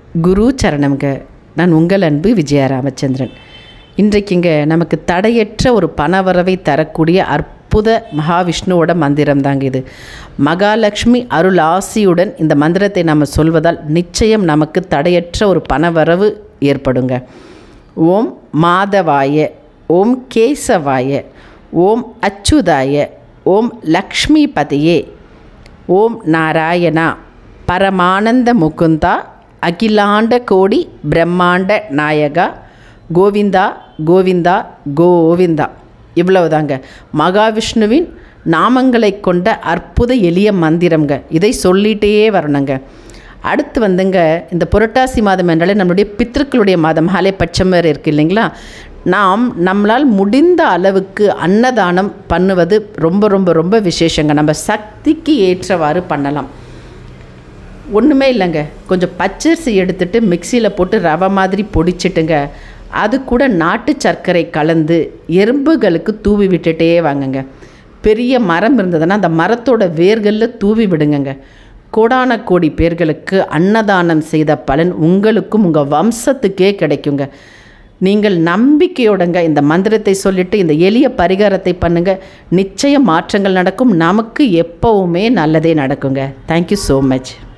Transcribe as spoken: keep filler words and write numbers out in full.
குரு சரணம்ங்க. நான் உங்கள் அன்பு விஜயா ராமச்சந்திரன். இன்றைக்குங்க நமக்கு தடையற்ற ஒரு பணவரவை தரக்கூடிய அற்புத மகாவிஷ்ணுவோட மந்திரம் தாங்க இது. மகாலட்சுமி அருள் ஆசியுடன் இந்த மந்திரத்தை நம்ம சொல்வதால் நிச்சயம் நமக்கு தடையற்ற ஒரு பணவரவு ஏற்படுங்க. ஓம் மாதவாய, ஓம் கேசவாய, ஓம் அச்சுதாய, ஓம் லக்ஷ்மி பதியே, ஓம் நாராயணா, பரமானந்த முகுந்தா, அகிலாண்ட கோடி பிரம்மாண்ட நாயகா, கோவிந்தா கோவிந்தா கோவிந்தா. இவ்வளவுதாங்க மகாவிஷ்ணுவின் நாமங்களை கொண்ட அற்புத எளிய மந்திரங்க. இதை சொல்லிகிட்டே வரணுங்க. அடுத்து வந்துங்க, இந்த புரட்டாசி மாதம் என்றாலே நம்மளுடைய பித்திருக்களுடைய மாதம், ஹாலே பட்சம் வேறு இருக்குது இல்லைங்களா? நாம் நம்மளால் முடிந்த அளவுக்கு அன்னதானம் பண்ணுவது ரொம்ப ரொம்ப ரொம்ப விசேஷங்க. நம்ம சக்திக்கு ஏற்றவாறு பண்ணலாம். ஒன்றுமே இல்லைங்க, கொஞ்சம் பச்சரிசி எடுத்துகிட்டு மிக்சியில் போட்டு ரவை மாதிரி பொடிச்சிட்டுங்க, அது கூட நாட்டு சர்க்கரை கலந்து எறும்புகளுக்கு தூவி விட்டுட்டே வாங்குங்க. பெரிய மரம் இருந்ததுன்னா அந்த மரத்தோட வேர்களில் தூவி விடுங்கங்க. கோடான கோடி பேர்களுக்கு அன்னதானம் செய்த பலன் உங்களுக்கும் உங்கள் வம்சத்துக்கே கிடைக்குங்க. நீங்கள் நம்பிக்கையோடங்க இந்த மந்திரத்தை சொல்லிவிட்டு இந்த எளிய பரிகாரத்தை பண்ணுங்கள். நிச்சயம் மாற்றங்கள் நடக்கும். நமக்கு எப்போவுமே நல்லதே நடக்குங்க. Thank you so much.